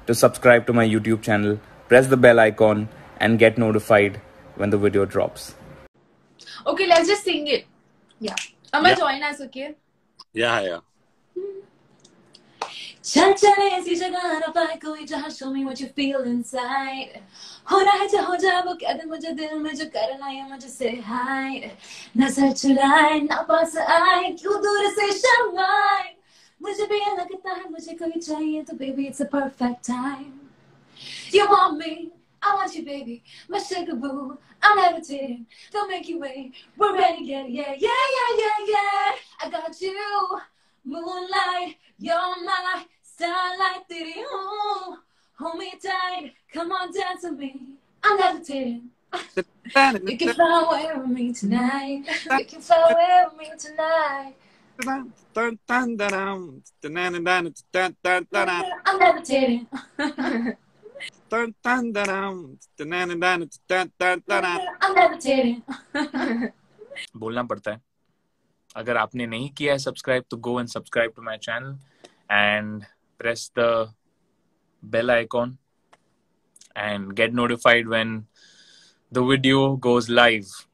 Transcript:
to subscribe to my YouTube channel, press the bell icon, and get notified when the video drops. Okay, let's just sing it. Yeah. Amaal, join us, okay? Yeah. चल चले ऐसी जगह ना पाए कोई जहाँ show me what you feel inside. होना है जो हो जाए वो कह दे मुझे दिल में जो करना है मुझे say hi. नजर चुराए ना पास आए क्यों दूर से शर्माए. मुझे भी ये लगता है मुझे कोई चाहिए तो baby it's a perfect time. You want me, I want you baby, my sugar boo. I'm levitating, don't make you wait. We're ready, get it, yeah. I got you, moonlight, you're my starlight, diddy hold me tight, come on dance with me. I'm levitating. You can fly away with me tonight. You can fly away with me tonight. I'm levitating. I'm levitating. बोलना पड़ता है. अगर आपने नहीं किया है subscribe तो go and subscribe to my channel and press the bell icon and get notified when the video goes live.